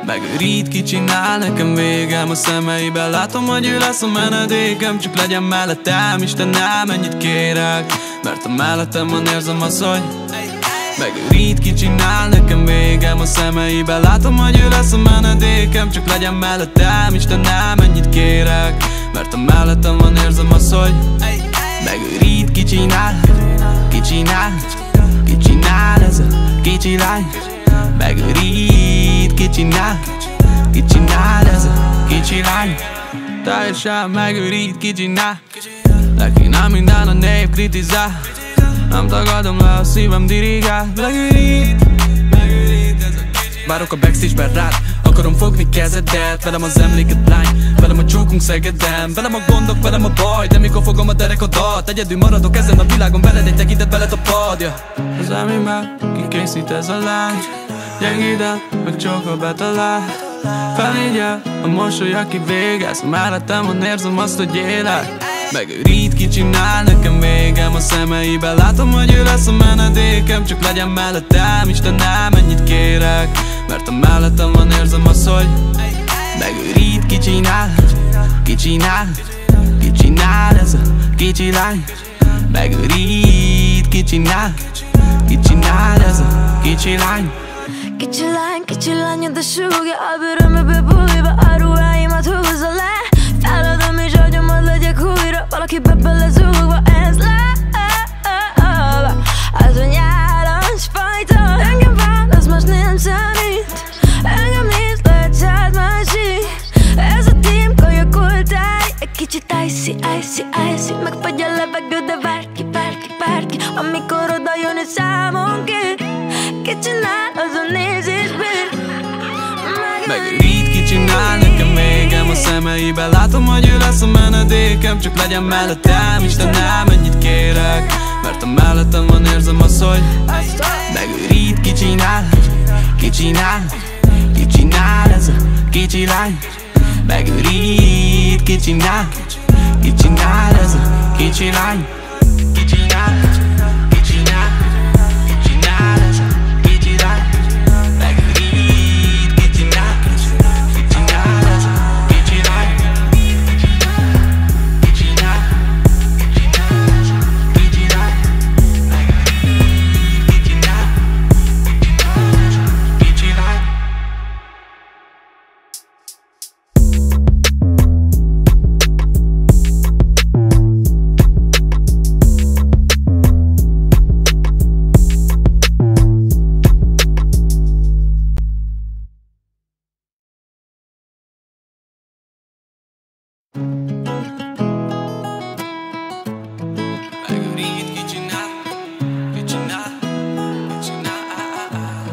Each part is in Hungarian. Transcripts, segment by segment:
Megőrít, kicsinál nekem végem a szemeiben. Látom, hogy ő lesz a menedékem, csak legyen mellettem, Istenem, ennyit kérek. Mert ha mellettem van, érzem azt, hogy megőrít, kicsinál nekem végem a szemeiben. Látom, hogy ő lesz a menedékem, csak legyen mellettem, Istenem, ennyit kérek. Mert ha mellettem van, érzem azt, hogy megőrít, kicsinál, kicsinál, kicsinál ez a kicsi lány. Megőrít, kicsinál, kicsinál ez a kicsi lány. Teljesen megőrít, kicsinál. Neki nem minden a nép kritizál. Nem tagadom le, a szívem dirigál. Megőrít, megőrít ez a kicsi lány. Várok a backstage-ben rád, akarom fogni kezedet. Velem az emléket lány, velem a csókunk Szegeden. Velem a gondok, velem a baj, de mikor fogom a derekadat. Egyedül maradok ezen a világon, veled egy tekintet, veled a padja. Az emémmel kikészít ez a lány. Gyengéden, meg csókol betalál. Felégyel, a mosoly, aki végez. Mellettem van, érzem azt, hogy élek. Megőrít, kicsinál nekem végem a szemeiben. Látom, hogy ő lesz a menedékem, csak legyen mellettem, Istenem, ennyit kérek. Mert ha mellettem van, érzem azt, hogy megőrít, kicsinál, kicsinál, kicsinál ez a kicsi lány. Megőrít, kicsinál, kicsinál ez a kicsi lány. Kicsi lány, de súgja a bőrömbe bújva, a ruháimat húzza le. Feladom és agyomat legyek újra, valaki belezúgva, ez le. Az a nyálas fajta, engem válasz, más nem számít. Engem néz, lehet szád másik. Ez a tím kajakoltály, egy kicsit icy, icy, icy. Megfagy a levegő, de bárki, amikor oda jön és számon ki. Kicsinál az a nézésből. Megőrít, kicsinál nekem végem a szemeiben. Látom, hogy ő lesz a menedékem, csak legyen mellettem, Istenem, ennyit kérek. Mert ha mellettem van, érzem azt, hogy megőrít, kicsinál, kicsinál, kicsinál ez a kicsi lány. Megőrít, kicsinál, kicsinál ez a kicsi lány. Kicsinál, kicsinál, kicsinál ez a kicsi lány. Megőrít, kicsinál, kicsinál ez a kicsi lány. Kicsinál, kicsinál ez a kicsi lány. Megőrít, kicsinál, kicsinál ez a kicsi lány. Megőrít, kicsinál, kicsinál, kicsinál.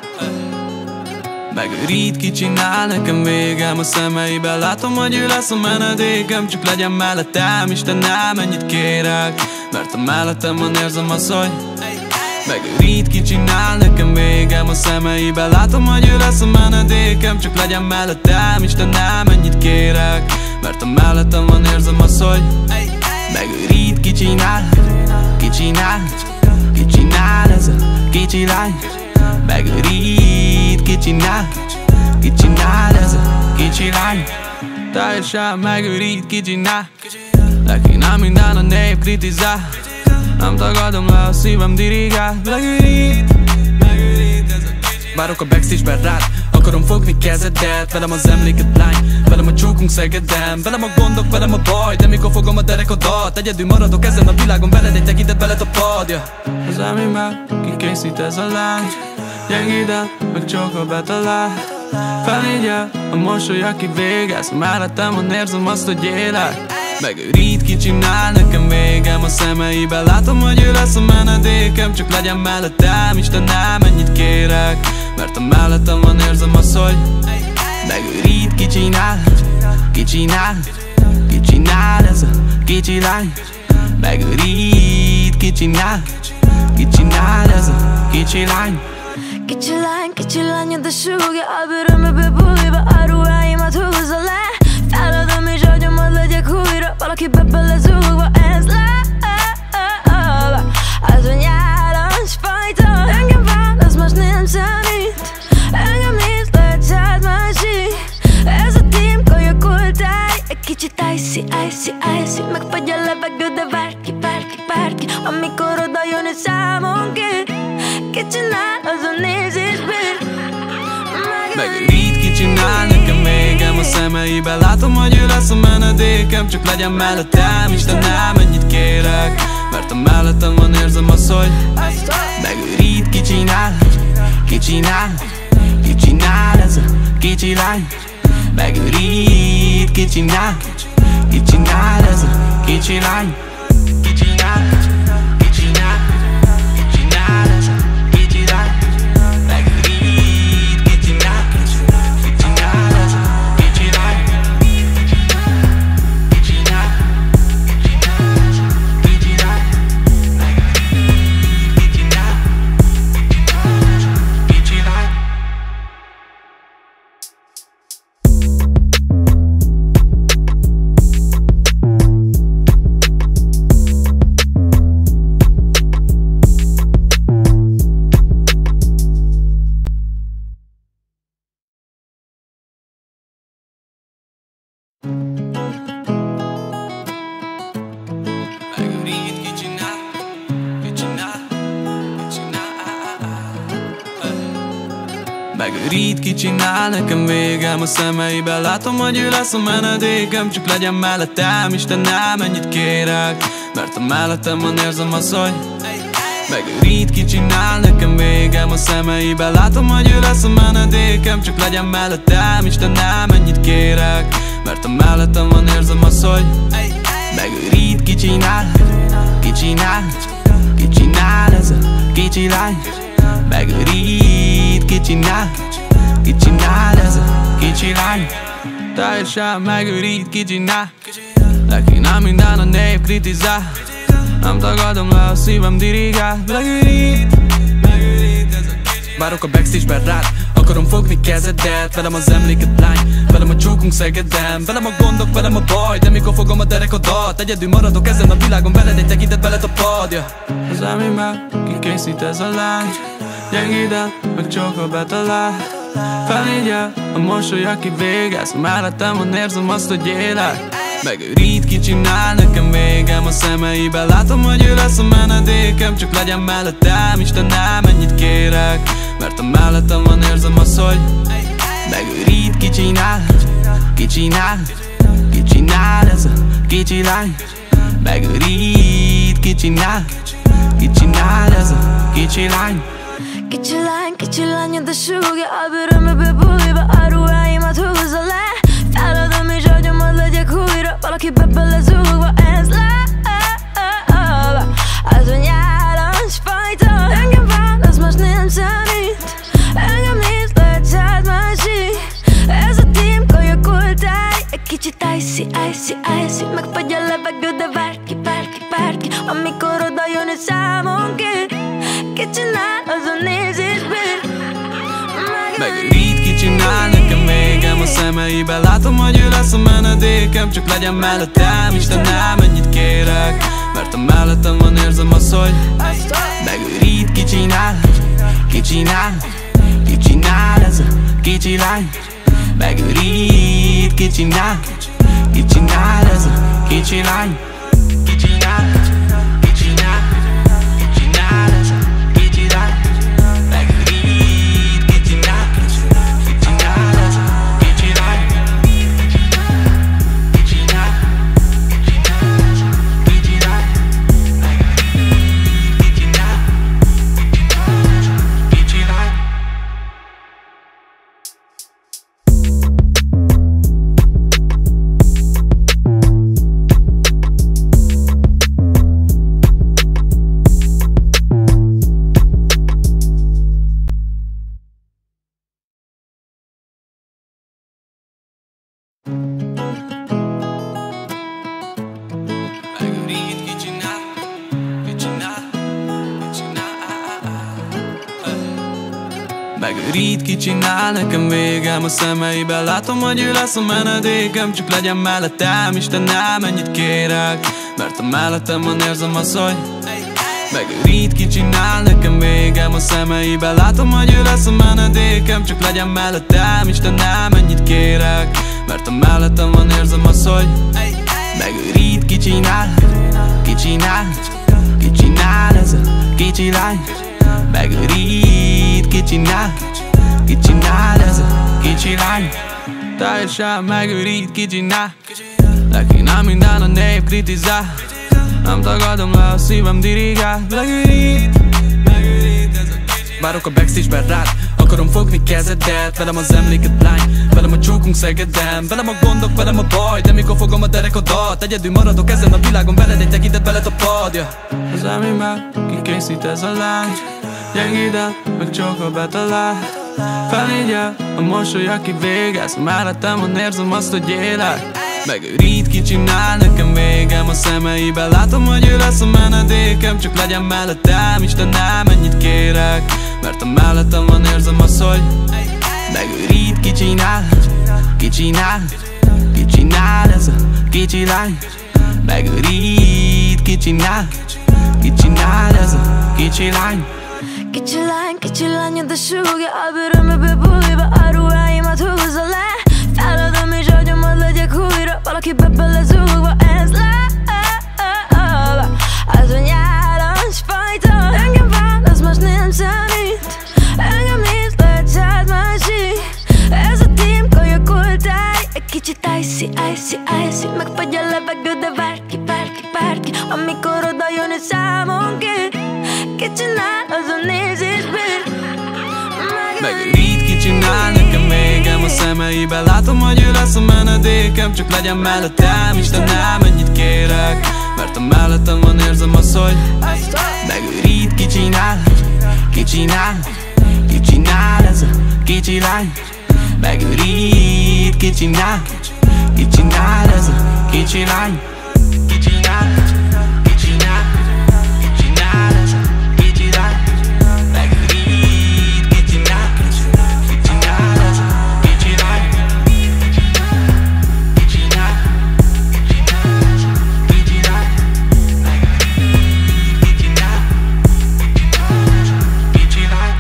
Megőrít, kicsinál nekem végem a szemeiben. Látom, hogy ő lesz a menedékem, csak legyen mellettem, Istenem, ennyit kérek. Mert ha mellettem van, érzem azt, hogy megőrít, kicsinál nekem végem a szemeiben. Látom, hogy ő lesz a menedékem, csak legyen mellettem, Istenem, ennyit kérek. Mert ha mellettem van, érzem azt, hogy megőrít, kicsinál, kicsinál, kicsinál ez a kicsi lány. Megőrít, kicsinál, kicsinál ez a kicsi lány. Teljesen megőrít, kicsinál. Neki nem minden a nép kritizál. Nem tagadom le, a szívem dirigál. Megőrít, megőrít ez a kicsi lány. Várok a backstage-ben rád, akarom fogni kezedet. Velem az emléket lány, velem a csókunk Szegeden. Velem a gondok, velem a baj, de mikor fogom a derekadat. Egyedül maradok ezen a világon, veled egy tekintet, veled a padja. Az emémmel kikészít ez a lány. Gyengéden, meg csókol betalál. Felégyel, a mosoly, aki végez. Mellettem van, érzem azt, hogy élek. Megőrít, kicsinál nekem végem a szemeiben. Látom, hogy ő lesz a menedékem, csak legyen mellettem, Istenem, ennyit kérek. Mert ha mellettem van, érzem azt, hogy megőrít, kicsinál, kicsinál, kicsinál ez a kicsi lány. Megőrít, kicsinál, kicsinál ez a kicsi lány. Kicsi lány, de súgja a bőrömbe bújva, a ruháimat húzza le. Feladom és agyomat legyek újra, valaki belezúgva, ez le. Az a nyálas fajta, engem válasz, más nem számít. Engem néz, lehet szád másik. Megőrít, kicsinál nekem végem a szemeiben. Látom, hogy ő lesz a menedékem, csak legyen mellettem. Istenem, ennyit kérek, mert a mellettem van, érzem azt, hogy megőrít, kicsinál, kicsinál, kicsinál ez a kicsi lány. Megőrít, kicsinál, kicsinál ez a kicsi lány. Kicsinál, kicsinál, kicsinál ez a kicsi lány. Megőrít, kicsinál, kicsinál ez a kicsi lány. Kicsinál, kicsinál ez a kicsi lány. Megőrít, kicsinál, kicsinál ez a kicsi lány. Megőrít, kicsinál nekem végem a szemeiben. Látom, hogy ő lesz a menedékem, csak legyen mellettem. Istenem, ennyit kérek, mert a mellettem van, érzem azt, hogy megőrít, kicsinál nekem végem a szemeiben. Látom, hogy ő lesz a menedékem, csak legyen mellettem. Istenem, ennyit kérek, mert a mellettem van, érzem azt, hogy megőrít, kicsinál, kicsinál, kicsinál ez a kicsi lány. Megőrít, kicsinál, kicsinál ez a kicsi lány. Teljesen megőrít, kicsinál. Neki nem minden a nép kritizál. Nem tagadom le, a szívem dirigál. Megőrít, megőrít ez a kicsi lány. Várok a backstage-ben rád, akarom fogni kezedet. Velem az emléket lány, velem a csókunk Szegeden. Velem a gondok, velem a baj, de mikor fogom a derekadat. Egyedül maradok ezen a világon, veled egy tekintet, veled a padja. Az elmémben kikészít ez a lány. Gyengéden, meg csókol betalál. Felégyel a mosoly, aki végez. Mellettem van, érzem azt, hogy élek. Megőrít, kicsinál nekem végem a szemeiben. Látom, hogy ő lesz a menedékem, csak legyen mellettem. Istenem, ennyit kérek, mert a mellettem van, érzem azt, hogy megőrít, kicsinál, kicsinál, kicsinál ez a kicsi lány. Megőrít, kicsinál, kicsinál ez a kicsi lány. Kicsi lány, de súgja a bőrömbe bújva, a ruháimat húzza le. Feladom és agyomat legyek újra, valaki bele zúgva, ez le. Az a nyálas fajta, engem válasz, most nem számít. Engem néz, lehet szád másik. Ez a tím kajakoltály, egy kicsit icy, icy, icy. Megfagy a levegő, de bárki, bárki, bárki. Amikor oda jön egy számon ki, kicsinál, azon nézésből. Megőrít, kicsinál nekem végem a szemeiben. Látom, hogy ő lesz a menedékem, csak legyen mellettem. Istenem, ennyit kérek, mert a mellettem van, érzem azt, hogy megőrít, kicsinál, kicsinál, kicsinál ez a kicsi lány. Megőrít, kicsinál, kicsinál ez a kicsi lány. Kicsinál, kicsinál, kicsinál ez a kicsi lány. Megőrít, kicsinál, kicsinál ez a kicsi lány. Kicsinál, kicsinál ez a kicsi lány. Megőrít, kicsinál, kicsinál ez a kicsi lány. Megőrít, kicsinál nekem végem a szemeiben. Látom, hogy ő lesz a menedékem, csak legyen mellettem. Istenem, ennyit kérek, mert a mellettem van, érzem azt, hogy megőrít, kicsinál nekem végem a szemeiben. Látom, hogy ő lesz a menedékem, csak legyen mellettem. Istenem, ennyit kérek, mert a mellettem van, érzem azt, hogy megőrít, kicsinál, kicsinál, kicsinál ez a kicsi lány. Megőrít, kicsinál, kicsinál ez a kicsi lány. Teljesen megőrít, kicsinál. Neki nem minden a nép kritizál. Nem tagadom le, a szívem dirigál. Megőrít, ez a kicsi. Várok a backstage-ben rád, akarom fogni kezedet. Velem az emléket lány, velem a csókunk Szegeden. Velem a gondok, velem a baj, de mikor fogom a derekadat. Egyedül maradok ezen a világon, veled egy tekintet beled a padja. Az elmémmel kikészít ez a lány. Gyengéden, meg csókol betalál. Felégyel a mosoly, aki végez. Mellettem érzem azt, hogy élek. Megőrít, kicsinál, nekem végem a szemeiben. Látom, hogy ő lesz a menedékem. Csak legyen mellettem, Istenem, ennyit kérek. Mert a mellettem van, érzem azt, hogy megőrít, kicsinál, kicsinál, kicsinál ez a kicsi lány. Megőrít, kicsinál, kicsinál ez a kicsi lány. Kicsi lány, de súgja a bőrömbe buliba. A ruháimat húzza le. Feladom és agyomat legyek újra. Valaki belezúgva, ez az a nyálas fajta. Engem válasz, most nem számít. Engem néz, lehet szád másik. Ez a tím kajakoltály. Egy kicsit icy, icy, icy. Megfagy a levegő, de bárki. Amikor oda jön egy számon ki. Kicsinál, azon nézésből. Megőrít, kicsinál, nekem végem a szemeiben. Látom, hogy ő lesz a menedékem. Csak legyen mellettem, Istenem, ennyit kérek. Mert a mellettem van, érzem azt, hogy megőrít, kicsinál, kicsinál, kicsinál ez a kicsi lány. Megőrít, kicsinál, kicsinál ez a kicsi lány. Kicsinál, kicsinál, kicsinál ez a kicsi lány. Megőrít, kicsinál, kicsinál ez a kicsi lány. Kicsinál, kicsinál ez a kicsi lány. Megőrít, kicsinál, kicsinál ez a kicsi lány.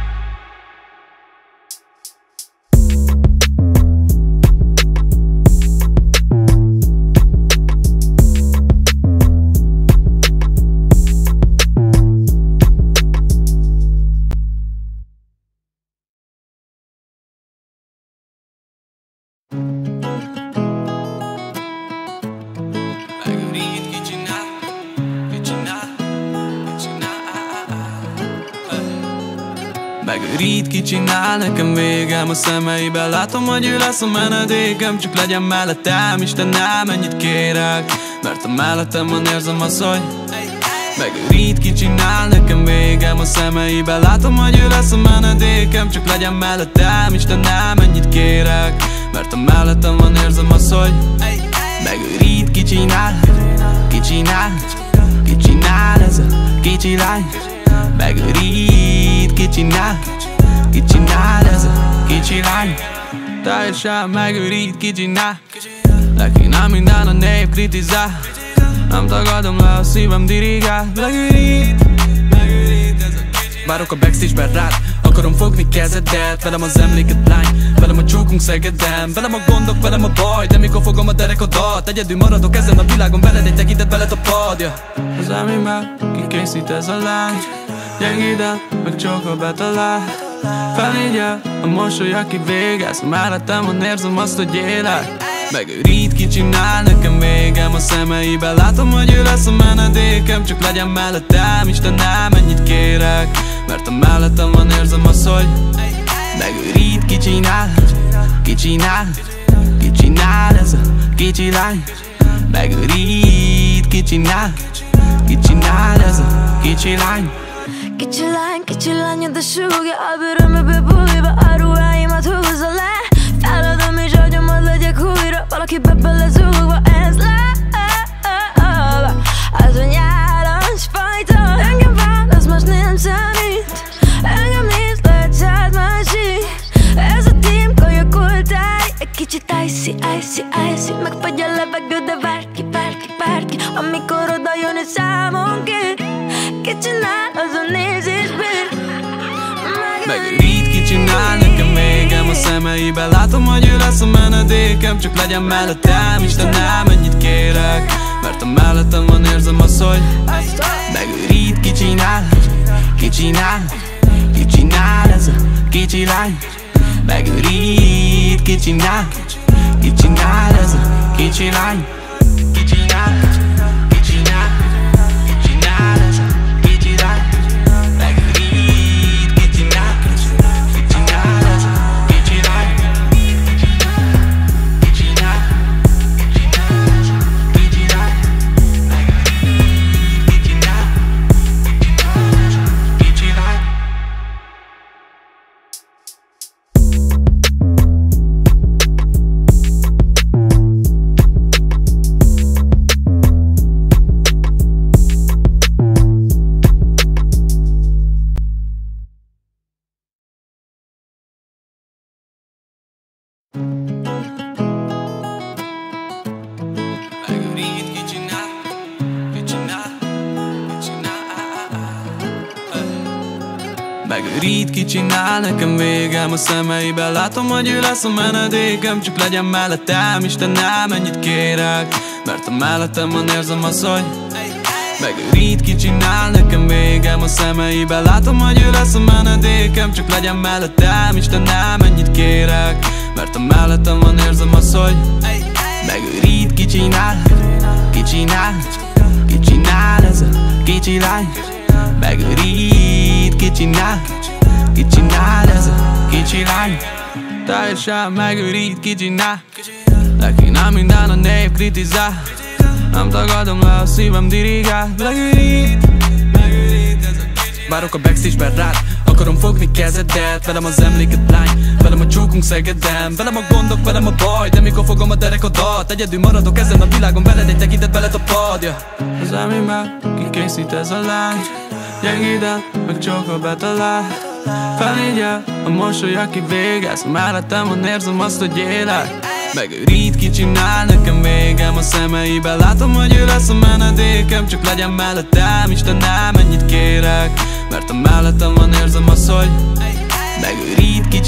Megőrít, kicsinál, kicsinál, kicsinál. Megőrít, kicsinál, nekem végem a szemeiben. Látom, hogy ő lesz a menedékem. Csak legyen mellettem, Istenem, ennyit kérek. Mert a mellettem van, érzem azt, hogy megőrít, kicsinál, nekem végem a szemeiben. Látom, hogy ő lesz a menedékem. Csak legyen mellettem, Istenem, ennyit kérek. Mert a mellettem van, érzem azt, hogy megőrít, kicsinál, kicsinál, kicsinál ez a kicsi lány. Megőrít, kicsinál, kicsinál ez a kicsi lány. Teljesen megőrít, kicsinál. Neki nem minden a nép kritizál. Nem tagadom le, a szívem dirigál. Megőrít, ez a kicsi. Várok a backstage-ben rád, akarom fogni kezedet. Velem az emléket lány, velem a csókunk Szegeden. Velem a gondok, velem a baj, de mikor fogom a derekadat. Egyedül maradok ezen a világon, veled egy tekintet beled a padja. Az elmémmel kikészít ez a lány. Gyengéden, meg csókol betalál. Felégyel a mosoly, aki végez. Mellettem van, érzem azt, hogy élek. Megőrít, kicsinál, nekem végem a szemeiben. Látom, hogy ő lesz a menedékem. Csak legyen mellettem, Istenem, ennyit kérek. Mert a mellettem van, érzem azt, hogy megőrít, kicsinál, kicsinál, kicsinál ez a kicsi lány. Megőrít, kicsinál, kicsinál ez a kicsi lány. Kicsi lány, de súgja a bőrömbe buliba. A ruháimat húzza le. Feladom és agyomat legyek újra. Valaki belezúgva, ez az a nyálas fajta. Engem válasz, most nem számít. Engem néz, lehet szád másik. Ez a tím kajakoltály. Egy kicsit icy, icy, icy. Megfagy a levegő, de bárki. Amikor oda jön egy számon ki. Kicsinál, azon nézésből. Megőrít, kicsinál, nekem végem a szemeiben. Látom, hogy ő lesz a menedékem. Csak legyen mellettem, Istenem, ennyit kérek. Mert a mellettem van, érzem azt, hogy megőrít, kicsinál, kicsinál, kicsinál ez a kicsi lány. Megőrít, Ki csinál ez a kicsi lány? Ki csinál ez a kicsi lány? Megőrít, ki csinál ez a kicsi lány? Ki csinál ez a kicsi lány? Megőrít, ki csinál kicsi lány? Megőrít, ki csinál, nekem végem a szemeiben. Látom, hogy ő lesz a menedékem, csak legyen mellettem, Istenem, ennyit kérek, mert a mellettem van, érzem azt, hogy megőrít, ki csinál, nekem végem a szemeiben. Látom, hogy ő lesz a menedékem, csak legyen mellettem, Istenem, ennyit kérek, mert a mellettem van, érzem azt, hogy megőrít, ki csinál ez a kicsi lány? Megőrít, ki csinál ez a kicsi lány? Teljesen megőrít, ki csinál. Neki nem minden a nép kritizál, nem tagadom le, a szívem dirigál. Megőrít ez a kicsi lány. Várok a backstage-ben rád, akarom fogni kezedet. Velem az emléket lány, velem a csókunk Szegeden. Velem a gondok, velem a baj, de mikor fogom a derekadat, egyedül maradok ezen a világon, veled egy tekintet belet a padja. Az elmémben kikészít ez a lány, gyengéden, meg csókol betalál. Felégyel a mosoly, aki végez, mellettem van, érzem azt, hogy élek. Megőrít, ki csinál, nekem végem a szemeiben. Látom, hogy ő lesz a menedékem, csak legyen mellettem, Istenem, ennyit kérek, mert a mellettem van, érzem azt, hogy megőrít, ki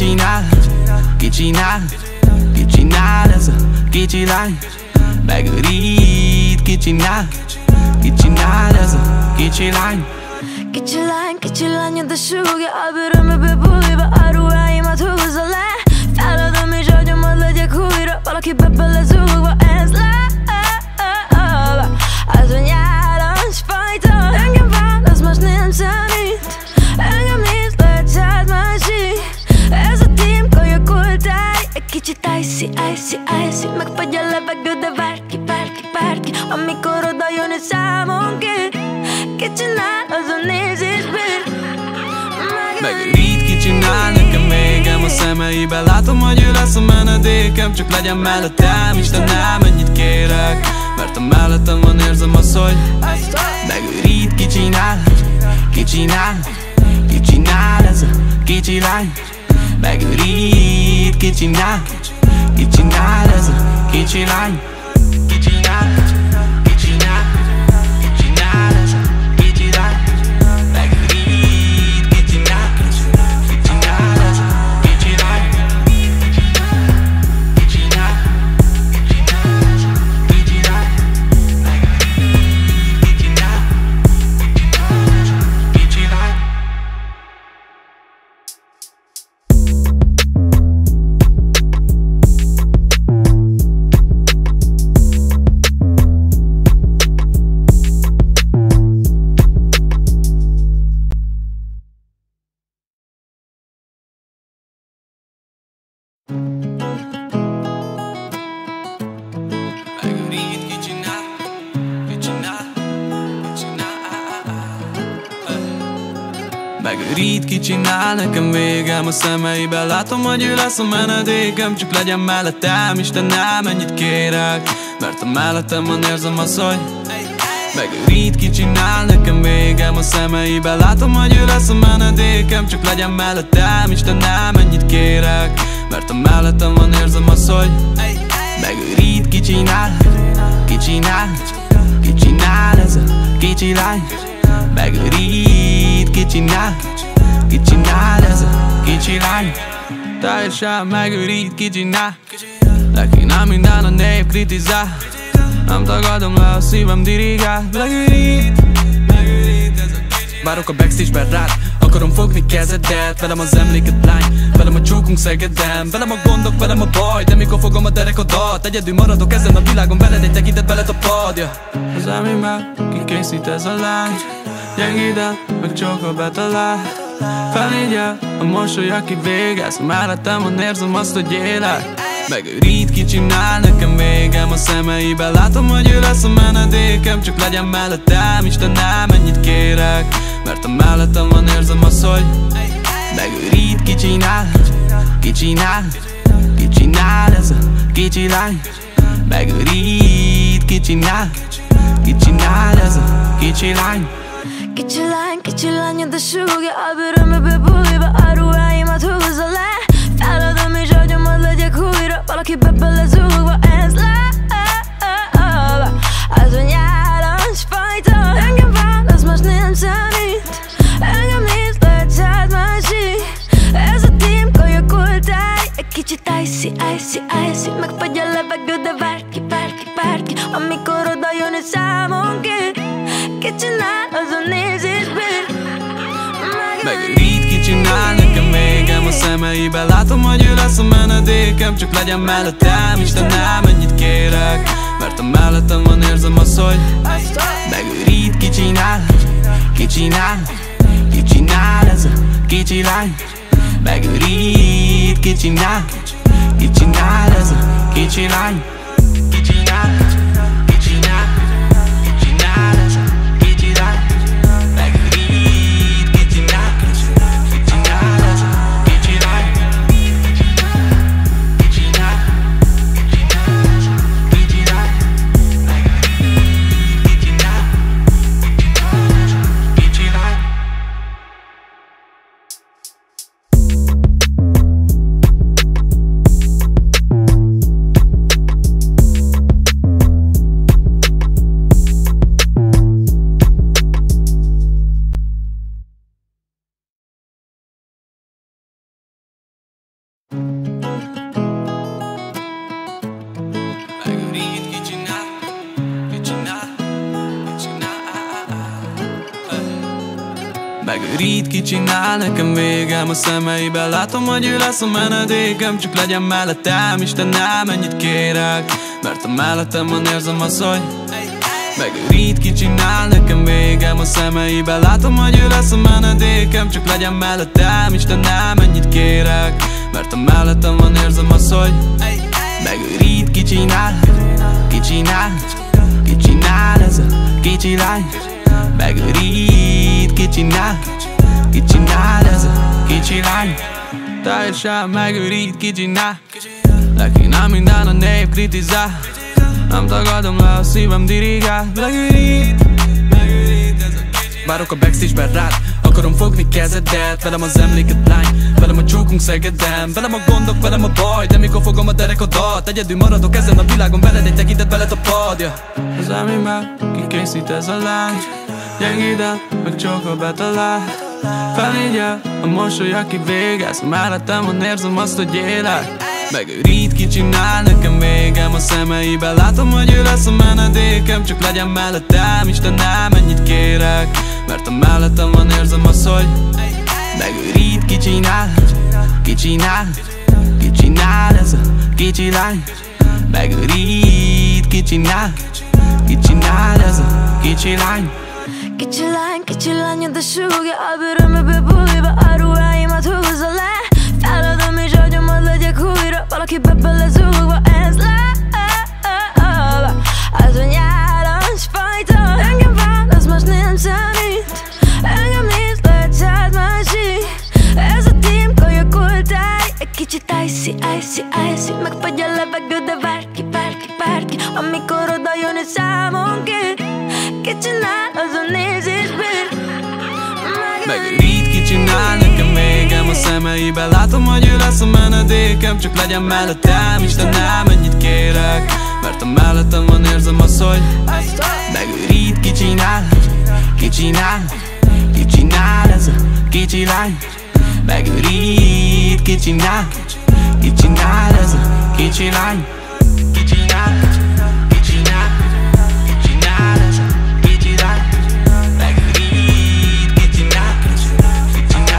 csinál ez a kicsi lány? Megőrít, ki csinál ez a kicsi lány? Kicsi lány, de súgja a bőrömbe bújva, a ruháimat húzza le. Feladom és agyomat legyek újra, valaki belezúgva, ez az a nyálas fajta. Engem válasz, most nem számít, engem néz, lehet szád másik. Ez a tím kajakoltály, egy kicsit icy, megfagy a levegő, de bárki, amikor oda jön egy számon ki. Ki csinál, az a nézésből. Megőrít, ki csinál, nekem végem a szemeiben. Látom, hogy ő lesz a menedékem, csak legyen mellettem, Istenem, ennyit kérek, mert a mellettem van, érzem azt, hogy megőrít, ki csinál ez a kicsi lány? Megőrít, ki csinál ez a kicsi lány? Ki csinál ez a kicsi lány? Megőrít, ki csinál ez a kicsi lány? Ki csinál ez a kicsi lány? Megőrít, ki csinál ez a kicsi lány? Megőrít, ki csinál, nekem végem a szemeiben. Látom, hogy ő lesz a menedékem, csak legyen mellettem, Istenem, ennyit kérek, mert a mellettem van, érzem azt, hogy megőrít, ki csinál, nekem végem a szemeiben. Látom, hogy ő lesz a menedékem, csak legyen mellettem, Istenem, ennyit kérek, mert a mellettem van, érzem azt, hogy megőrít, ki csinál ez a kicsi lány? Megőrít, ki csinál ez a kicsi lány? Teljesen megőrít, ki csinál. Neki nem minden a nép kritizál, nem tagadom le, a szívem dirigál. Megőrít ez a kicsi lány. Várok a backstage-ben rád, Akarom fogni kezedet, velem az emléket lány, velem a csókunk Szegeden, velem a gondok, velem a baj, de mikor fogom a derekodat, egyedül maradok ezen a világon, veled egy tekintet veled a padja. Az elmémben kikészít ez a lány, gyengéden, meg csókol betalál, felégyel a mosoly, aki végez, mellettem van, érzem azt, hogy élek. Megőrít, ki csinál nekem végem a szemeiben, látom, hogy ő lesz a menedékem, csak legyen mellettem, Istenem, ennyit kérek, mert a mellettem van, érzem azt, hogy megőrít, ki csinál, ki csinál, ki csinál ez a kicsi lány. Megőrít, ki csinál, ki csinál ez a kicsi lány. Kicsi lány, de súgja a bőrömbe bújva, a ruháimat húzza le, feladom és agyom, hogy legyek újra valaki belezúgva, ez le. Az a nyálas fajta, engem válasz, most nem számít, engem néz, lehet szád másik. Ez a tím kajakoltály, egy kicsit icy, megfagy a levegő, de várj ki, amikor oda jön egy számon ki. Ki csinál, azon nézésből megőrít, ki csinál nekem végem a szemeiben, látom, hogy ő lesz a menedékem, csak legyen mellettem, Istenem, ennyit kérek, mert a mellettem van, érzem azt, hogy megőrít, ki csinál, ki csinál, ki csinál ez a kicsi lány. Megőrít, ki csinál, ki csinál ez a kicsi lány. Ki csinál, ki csinál, ki csinál ez a kicsi lány. Megőrít, ki csinál, ki csinál ez a kicsi lány. Ki csinál, ki csinál ez a kicsi lány. Megőrít, ki csinál, ez a kicsi lány. Megőrít, ki csinál nekem végem a szemeiben, látom, hogy ő lesz a menedékem, csak legyen mellettem, Istenem, ennyit kérek, mert a mellettem van, érzem azt, hogy megőrít, ki csinál nekem végem a szemeiben, látom, hogy ő lesz a menedékem, csak legyen mellettem, Istenem, ennyit kérek, mert a mellettem van, érzem azt, hogy megőrít, ki csinál, ki csinál, ki csinál ez a kicsi lány. Megőrít, ki csinál, ki csinál ez a kicsi lány. Teljesen megőrít, ki csinál, neki nem minden a nép kritizál, nem tagadom le, a szívem dirigál. Megőrít, megőrít ez a kicsi lány. Várok a backstage-ben rád, akarom fogni kezedet, velem az emléket lány, velem a csókunk Szegeden, velem a gondok, velem a baj, de mikor fogom a derekodat, egyedül maradok ezen a világon, veled egy tekintet veled a padja. Az elmémben kikészít ez a lány, gyengéden, meg csókol betalál, felégyel a mosoly, aki végez, mellettem van, érzem azt, hogy élek. Megőrít, ki csinál nekem végem a szemeiben, látom, hogy ő lesz a menedékem, csak legyen mellettem, Istenem, ennyit kérek, mert a mellettem van, érzem azt, hogy megőrít, ki csinál, ki csinál, ki csinál ez a kicsi lány. Megőrít, ki csinál, ki csinál ez a kicsi lány. Kicsi lány, de súgja a bőrömbe bújva, a ruháimat húzza le, feladom és agyom, hogy legyek újra valaki belezúgva, ez le. Az a nyálas fajta, engem válasz, most nem számít, engem néz, lehet szád másik. Ez a tím kajakoltály, egy kicsit icy, megfagy a levegő, de várj ki, amikor oda jön egy számon ki. Ki csinál, azon nézésből megőrít, ki csinál nekem végem a szemeiben, látom, hogy ő lesz a menedékem, csak legyen mellettem, Istenem, ennyit kérek, mert a mellettem van, érzem azt, hogy megőrít, ki csinál, ki csinál, ki csinál ez a kicsi lány. Megőrít, ki csinál, ki csinál ez a kicsi lány. Ki csinál, ki csinál, ki csinál ez a kicsi lány. Megőrít, ki csinál, ki csinál.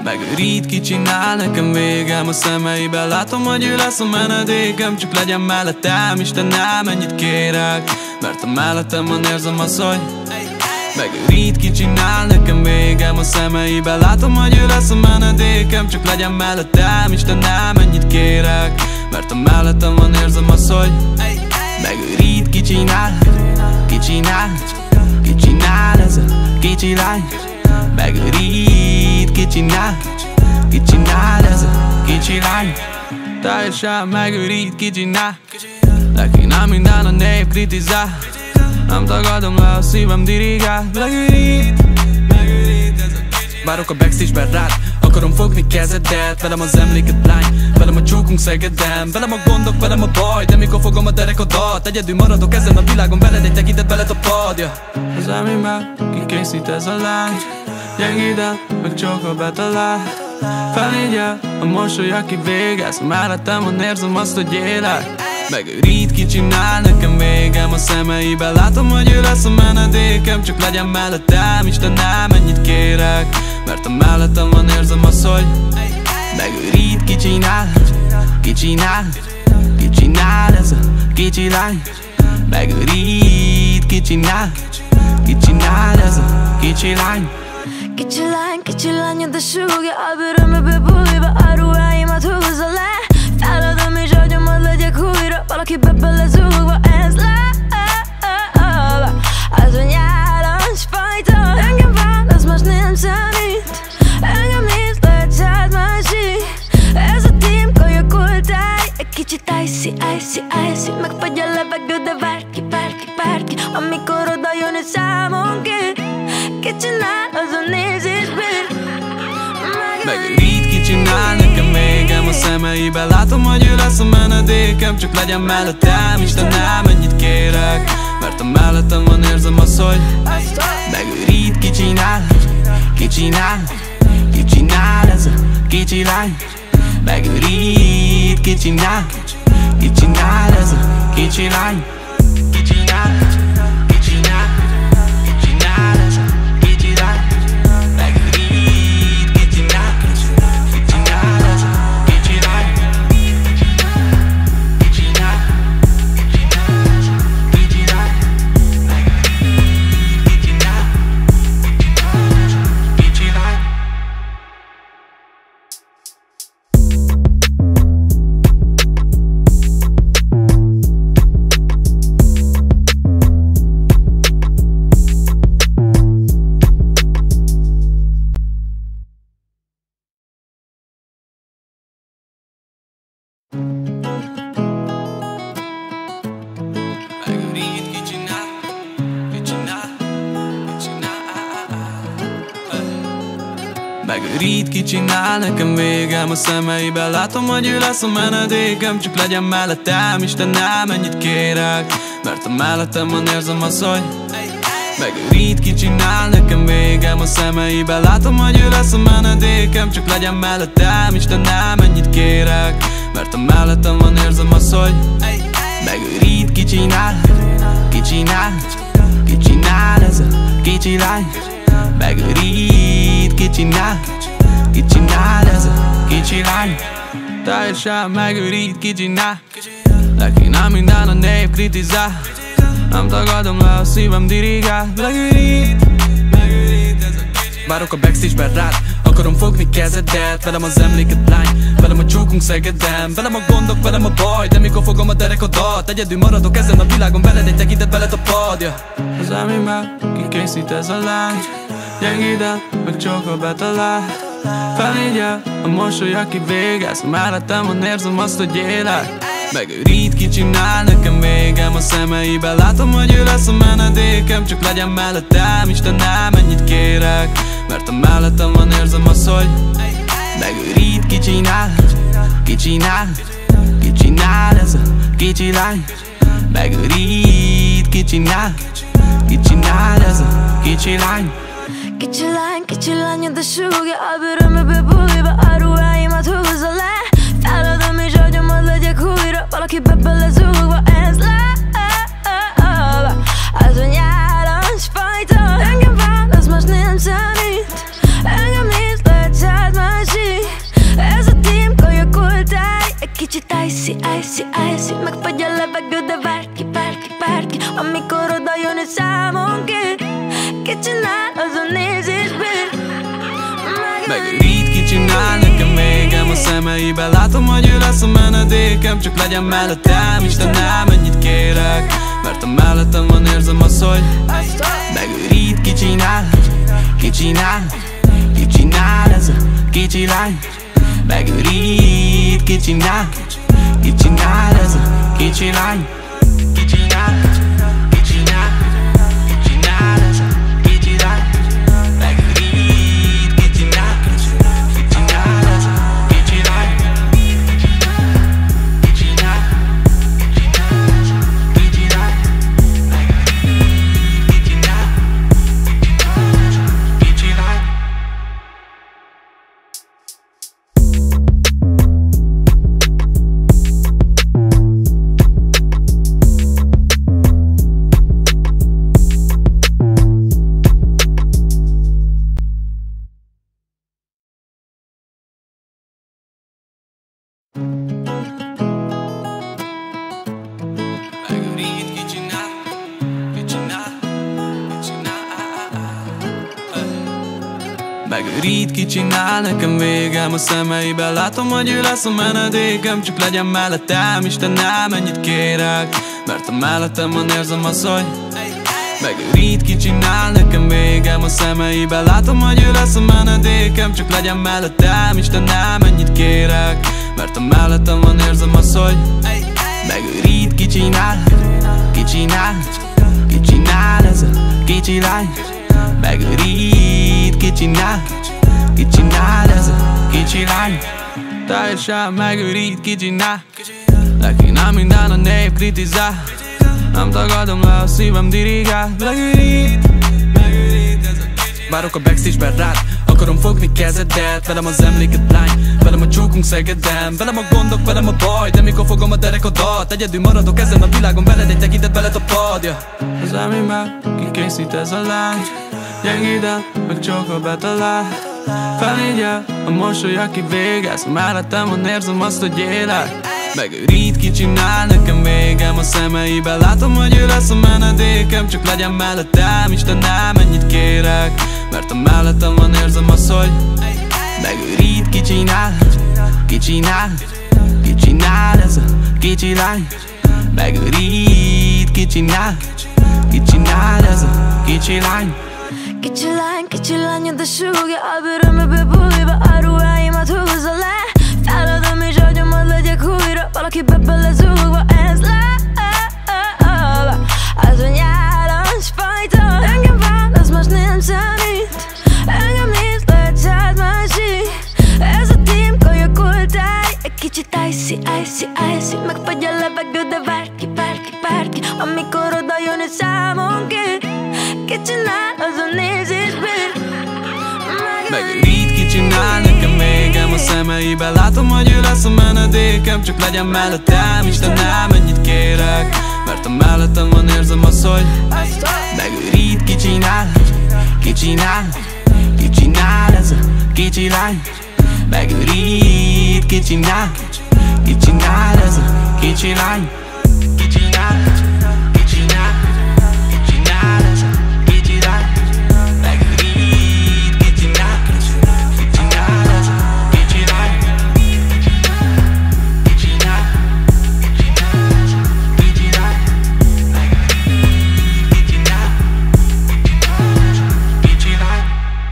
Megőrít, kicsinál nekem végem a szemeiben. Látom, hogy ő lesz a menedékem, csak legyen mellettem, Istenem, ennyit kérek. Mert ha mellettem van, érzem azt, hogy megőrít, kicsinál nekem végem a szemeiben. Látom, hogy ő lesz a menedékem, csak legyen mellettem, Istenem, ennyit kérek. Mert ha mellettem van, érzem azt, hogy megőrít, kicsinál, kicsinál, kicsinál ez a kicsi lány. Megőrít, kicsinál, kicsinál ez a kicsi lány. Teljesen megőrít, kicsinál. Neki nem minden a nép kritizál. Nem tagadom le, a szívem dirigál. Megőrít, megőrít ez a kicsi lány. Várok a backstage-ben rád, akarom fogni kezedet. Velem az emléket lány, velem a csókunk Szegeden. Velem a gondok, velem a baj, de mikor fogom a derekodat. Egyedül maradok ezen a világon, veled egy tekintet, veled a padja. Az emémmel kikészít ez a lány. Gyengéden, meg csókol betalál. Felégyel, a mosoly, aki végez. Mellettem van, érzem azt, hogy élek. Megőrít, kicsinál nekem végem a szemeiben. Látom, hogy ő lesz a menedékem, csak legyen mellettem, Istenem, ennyit kérek. Mert ha mellettem van, érzem azt, hogy megőrít, kicsinál, kicsinál, kicsinál ez a kicsi lány. Megőrít, kicsinál, kicsinál ez a kicsi lány. Kicsi lány, de súgja a bőrömbe bújva, a ruháimat húzza le. Feladom és agyomat legyek újra, valaki belezúgva, ez le. Az a nyálas fajta, engem válasz, most nem számít. Engem íz, lehet szád másik. Ez a tím, kajakoltály, egy kicsit icy, icy, icy. Megfagy a levegő, de bárki, amikor oda jön és számon ki. Kicsinál, az a nézésből. Megőrít, kicsinál nekem végem a szemeiben. Látom, hogy ő lesz a menedékem, csak legyen mellettem, Istenem, ennyit kérek. Mert ha mellettem van, érzem azt, hogy megőrít, kicsinál, kicsinál, kicsinál ez a kicsi lány. Megőrít, kicsinál, kicsinál ez a kicsi lány. Kicsinál, kicsinál, kicsinál ez a kicsi lány. Megőrít, kicsinál, kicsinál ez a kicsi lány. Kicsinál, kicsinál ez a kicsi lány. Megőrít, kicsinál, kicsinál ez a kicsi lány. Megőrít, kicsinál, kicsinál, kicsinál. Megőrít, kicsinál nekem végem a szemeiben. Látom, hogy ő lesz a menedékem, csak legyen mellettem, Istenem, ennyit kérek. Mert ha mellettem van, érzem azt, hogy megőrít, kicsinál nekem végem a szemeiben. Látom, hogy ő lesz a menedékem, csak legyen mellettem, Istenem, ennyit kérek. Mert ha mellettem van, érzem azt, hogy megőrít, kicsinál, kicsinál, kicsinál ez a kicsi lány. Megőrít, kicsinál, kicsinál ez a kicsi lány. Teljesen megőrít, kicsinál. Neki nem minden a nép kritizál. Nem tagadom le, a szívem dirigál. Megőrít, megőrít ez a kicsi lány. Várok a backstage-ben rád, akarom fogni kezedet. Velem az emléket lány, velem a csókunk Szegeden. Velem a gondok, velem a baj, de mikor fogom a derekodat. Egyedül maradok ezen a világon, veled egy tekintet, veled a padja. Az emémmel kikészít ez a lány. Gyengéden, meg csókol betalál. Felégyel, a mosoly, aki végez. Mellettem van, érzem azt, hogy élek. Megőrít, kicsinál nekem végem a szemeiben. Látom, hogy ő lesz a menedékem, csak legyen mellettem, Istenem, ennyit kérek. Mert ha mellettem van, érzem azt, hogy megőrít, kicsinál, kicsinál, kicsinál ez a kicsi lány. Megőrít, kicsinál, kicsinál ez a kicsi lány. Kicsi lány, de súgja a bőrömbe bújva, a ruháimat húzza le. Feladom és agyomat legyek újra, valaki belezúgva, ez le. Az a nyálas fajta, engem válasz, most nem számít. Engem íz, lehet szád másik. amikor oda jön egy számon ki. Ki csinál, azon nézésből megőrít, ki csinál nekem végem a szemeiben. Látom, hogy ő lesz a menedékem, csak legyen mellettem. Istenem, ennyit kérek, mert a mellettem van, érzem azt, hogy megőrít, ki csinál, ki csinál, ki csinál ez a kicsi lány. Megőrít, ki csinál, ki csinál ez a kicsi lány. Ki csinál, ki csinál, ki csinál ez a kicsi lány. Megőrít, ki csinál, ki csinál ez a kicsi lány. Ki csinál, ki csinál ez a kicsi lány. Megőrít, ki csinál, ez a kicsi lány. Megőrít, ki csinál nekem végem a szemeiben. Látom, hogy ő lesz a menedékem, csak legyen mellettem. Istenem, ennyit kérek, mert a mellettem van, érzem azt, hogy megőrít, ki csinál nekem végem a szemeiben. Látom, hogy ő lesz a menedékem, csak legyen mellettem. Istenem, ennyit kérek, mert a mellettem van, érzem azt, hogy megőrít, ki csinál, ki csinál, ki csinál ez a kicsi lány. Megőrít, ki csinál, ki csinál ez a kicsi lány. Teljesen megőrít, ki csinál, neki nem minden a nép kritizál. Nem tagadom le, a szívem dirigál. Megőrít, megőrít ez a kicsi lány. Várok a backstage-ben rád, akarom fogni kezedet. Velem az emléket lány, velem a csókunk Szegeden. Velem a gondok, velem a baj, de mikor fogom a derekadat. Egyedül maradok ezen a világon, veled egy tekintet veled a padja. Az elmémben kikészít ez a lány, gyengéden, meg csókol betalál. Felégyel a mosoly, aki végez, mellettem van, érzem azt, hogy élek. Megőrít, ki csinál nekem végem a szemeiben. Látom, hogy ő lesz a menedékem, csak legyen mellettem. Istenem, ennyit kérek, mert a mellettem van, érzem azt, hogy megőrít, ki csinál, ki csinál, ki csinál ez a kicsi lány. Megőrít, ki csinál, ki csinál ez a kicsi lány. Kicsi lány, de súgja a bőrömbe bújva, a ruháimat húzza le. Feladom és agyomat legyek újra, valaki belezúgva, ez le. Az a nyálas fajta, engem válasz, most nem számít. Engem néz, lehet száz másik. Ez a tím kajakoltály, egy kicsit icy, icy, icy. Megfagy a levegő, de bárki, amikor oda jön egy számon ki. Ki csinál, azon nézésből megőrít, ki csinál nekem végem a szemeiben. Látom, hogy ő lesz a menedékem, csak legyen mellettem. Istenem, ennyit kérek, mert a mellettem van, érzem azt, hogy megőrít, ki csinál, ki csinál, ki csinál ez a kicsi lány. Megőrít, ki csinál, ki csinál ez a kicsi lány. Ki csinál, ki csinál, ki csinál ez a kicsi lány. Megőrít, ki csinál, ki csinál ez a kicsi lány. Ki csinál, ki csinál ez a kicsi lány. Megőrít, ki csinál, ki csinál ez a kicsi lány.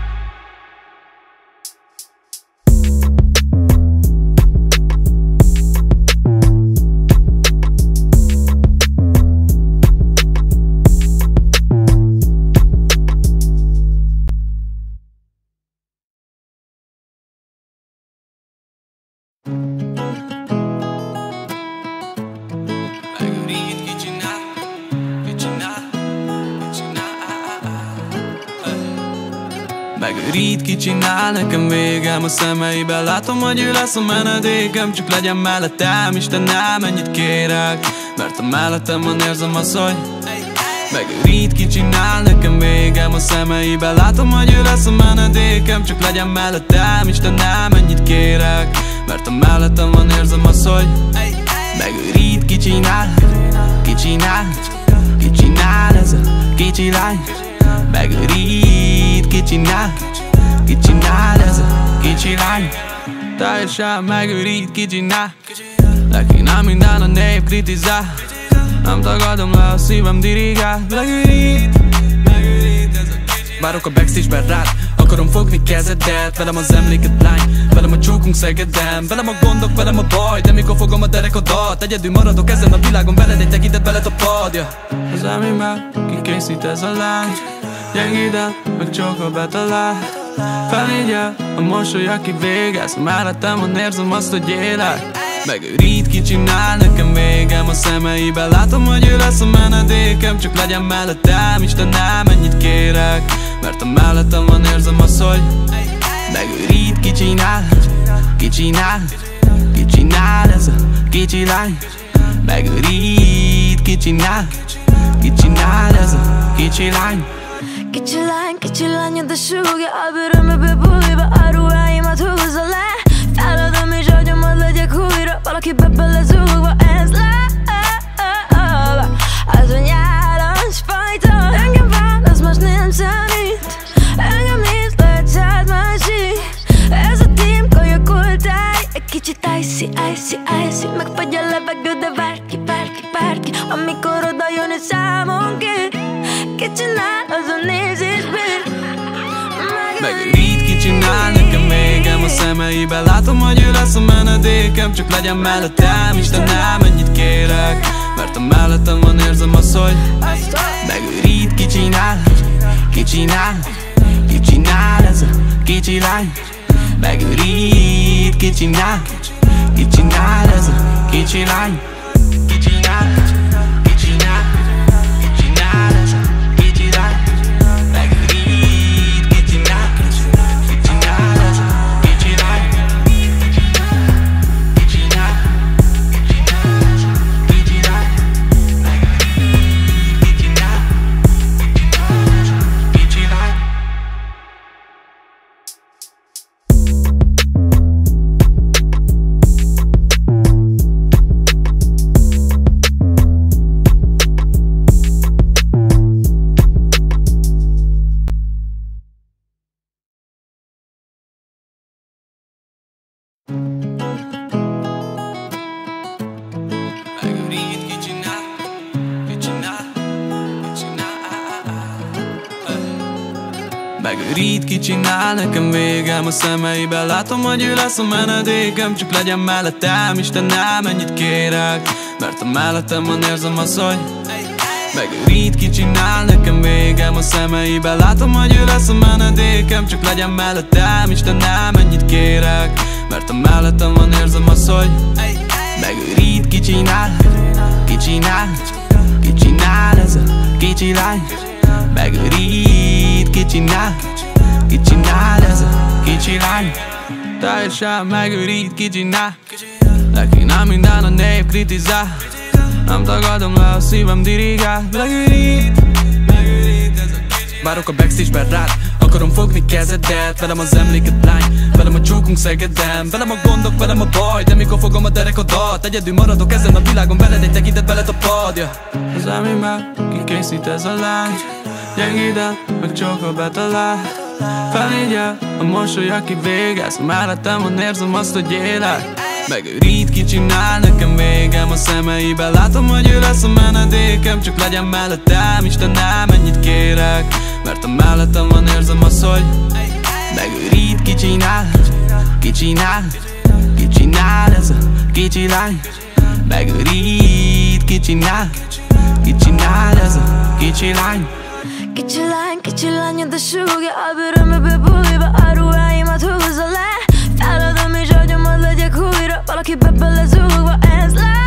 Megőrít, ki csinál nekem végem a szemeiben. Látom, hogy ő lesz a menedékem, csak legyen mellettem. Istenem, ennyit kérek, mert a mellettem van, érzem azt, hogy megőrít, ki csinál nekem végem a szemeiben. Látom, hogy ő lesz a menedékem, csak legyen mellettem. Istenem, ennyit kérek, mert a mellettem van, érzem azt, hogy megőrít, ki csinál, ki csinál, ki csinál. kicsi lány, megőrít, kicsinál ez a kicsi lány. Teljesen megőrít, kicsinál, neki nem minden a nép kritizál. Nem tagadom le, a szívem dirigál. Megőrít ez a kicsi lány. Várok a backstage-ben rád, akarom fogni kezedet. Velem az emléket lány, velem a csókunk Szegeden. Velem a gondok, velem a baj, de mikor fogom a derekodat, egyedül maradok ezen a világon, veled egy tekintet beled a padja. Az elmémmel kikészít ez a lány, gyengéden, meg csókol betalál. Felégyel a mosoly, aki végez, mellettem van, érzem azt, hogy élek. Megőrít, kicsinál nekem végem a szemeiben. Látom, hogy ő lesz a menedékem, csak legyen mellettem, Istenem, ennyit kérek. Mert a mellettem van, érzem azt, hogy megőrít, kicsinál ez a kicsi lány. Megőrít, kicsinál ez a kicsi lány. Kicsi lány, de súgja a bőrömbe bújva, a ruháimat húzza le. Feladom és agyomat legyek újra, valaki belezúgva, ez le. Az a nyálas fajta, engem válasz, most nem számít. Engem néz, lehet szád másik. Ez a tím, kajakoltáj, egy kicsit icy, megfagy a levegő, de bárki, amikor oda jön és számon ki. Kicsinál az a nézésből. Megőrít, kicsinál nekem végem a szemeiben. Látom, hogy ő lesz a menedékem, csak legyen mellettem, Istenem, ennyit kérek. Mert a mellettem van, érzem azt, hogy megőrít, kicsinál ez a kicsi lány. Megőrít, kicsinál ez a kicsi lány. Kicsinál ez a kicsi lány. Megőrít, kicsinál ez a kicsi lány. Megőrít, kicsinál nekem végem a szemeiben. Látom, hogy ő lesz a menedékem, csak legyen mellettem, Istenem, ennyit kérek. Mert a mellettem van, érzem azt, hogy megőrít, kicsinál nekem végem a szemeiben. Látom, hogy ő lesz a menedékem, csak legyen mellettem, Istenem, ennyit kérek. Mert a mellettem van, érzem azt, hogy megőrít, kicsinál ez a kicsi lány. Megőrít, kicsinál ez a kicsi lány. Teljesen megőrít, kicsinál, neki nem minden a nép kritizál. Nem tagadom le, a szívem dirigál. Megőrít ez a kicsi lány. Várok a backstage-ben rád, akarom fogni kezedet. Velem az emléket lány, velem a csókunk Szegeden. Velem a gondok, velem a baj, de mikor fogom a derekodat, egyedül maradok ezen a világon, veled egy tekintet beled a padja. Az elmémmel kikészít ez a lány, gyengéden, meg csókol betalál. Felégyel a mosoly, aki végez, mellettem van, érzem azt, hogy élek. Megőrít, kicsinál nekem végem a szemeiben. Látom, hogy ő lesz a menedékem, csak legyen mellettem, Istenem, ennyit kérek. Mert a mellettem van, érzem azt, hogy megőrít, kicsinál ez a kicsi lány. Megőrít, kicsinál ez a kicsi lány. Kicsi lány, de súgja a bőrömbe bújva, a ruháimat húzza le. Feladom és agyomat legyek újra, valaki belezúgva, ez le.